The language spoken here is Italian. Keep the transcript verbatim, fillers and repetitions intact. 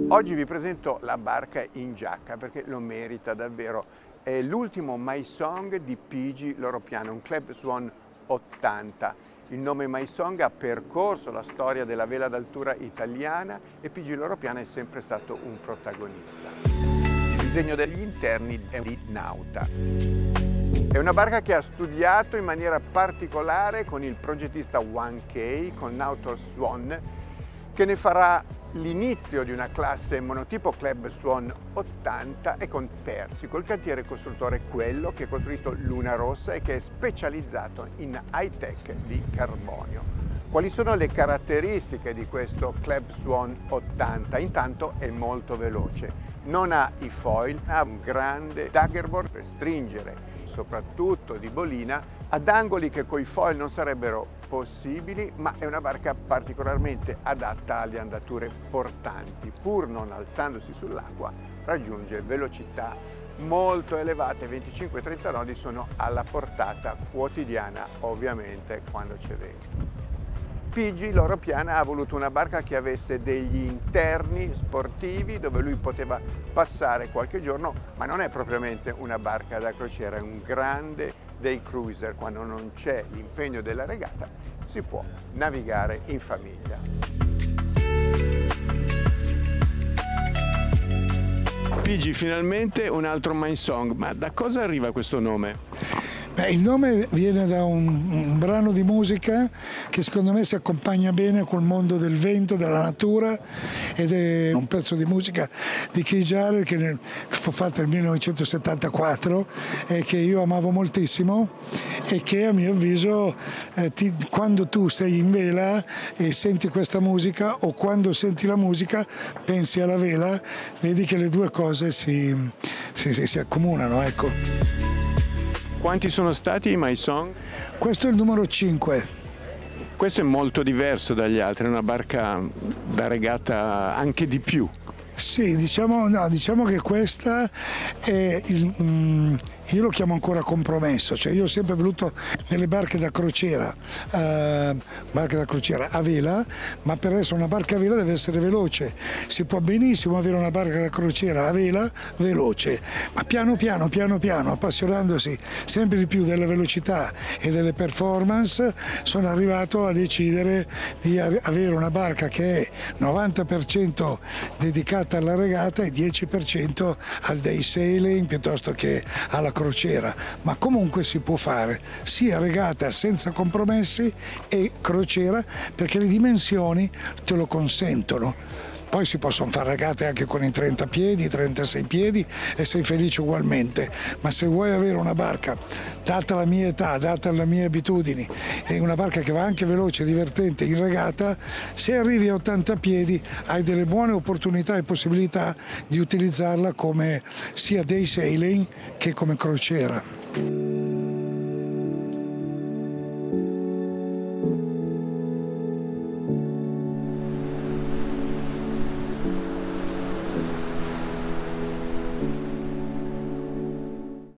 Oggi vi presento la barca in giacca perché lo merita davvero. È l'ultimo My Song di P G Loro Piana, un Club Swan ottanta. Il nome My Song ha percorso la storia della vela d'altura italiana e P G Loro Piana è sempre stato un protagonista. Il disegno degli interni è di Nauta. È una barca che ha studiato in maniera particolare con il progettista one K, con Nautor Swan, che ne farà l'inizio di una classe monotipo Club Swan ottanta e con Persico, il cantiere costruttore quello che ha costruito Luna Rossa e che è specializzato in high-tech di carbonio. Quali sono le caratteristiche di questo Club Swan ottanta? Intanto è molto veloce, non ha i foil, ha un grande daggerboard per stringere, soprattutto di bolina, ad angoli che coi foil non sarebbero possibili, ma è una barca particolarmente adatta alle andature portanti. Pur non alzandosi sull'acqua, raggiunge velocità molto elevate, venticinque trenta nodi sono alla portata quotidiana, ovviamente quando c'è vento. P G Loro Piana ha voluto una barca che avesse degli interni sportivi dove lui poteva passare qualche giorno, ma non è propriamente una barca da crociera, è un grande day cruiser. Quando non c'è l'impegno della regata si può navigare in famiglia. P G, finalmente un altro My Song, ma da cosa arriva questo nome? Beh, il nome viene da un, un brano di musica che secondo me si accompagna bene col mondo del vento, della natura, ed è un pezzo di musica di Keith Jarrett che nel, fu fatto nel millenovecentosettantaquattro e che io amavo moltissimo e che a mio avviso eh, ti, quando tu sei in vela e senti questa musica o quando senti la musica pensi alla vela, vedi che le due cose si, si, si, si accomunano, ecco. Quanti sono stati i My Song? Questo è il numero cinque. Questo è molto diverso dagli altri, è una barca da regata anche di più. Sì, diciamo, no, diciamo che questa è il... Mm, io lo chiamo ancora compromesso, cioè io ho sempre voluto delle barche da crociera, eh, barche da crociera a vela, ma per essere una barca a vela deve essere veloce. Si può benissimo avere una barca da crociera a vela veloce, ma piano piano, piano piano, appassionandosi sempre di più della velocità e delle performance, sono arrivato a decidere di avere una barca che è novanta per cento dedicata alla regata e dieci per cento al day sailing piuttosto che alla crociera, ma comunque si può fare sia regata senza compromessi e crociera perché le dimensioni te lo consentono. Poi si possono fare regate anche con i trenta piedi, trentasei piedi e sei felice ugualmente, ma se vuoi avere una barca, data la mia età, data le mie abitudini, e una barca che va anche veloce, divertente, in regata, se arrivi a ottanta piedi hai delle buone opportunità e possibilità di utilizzarla come sia day sailing che come crociera.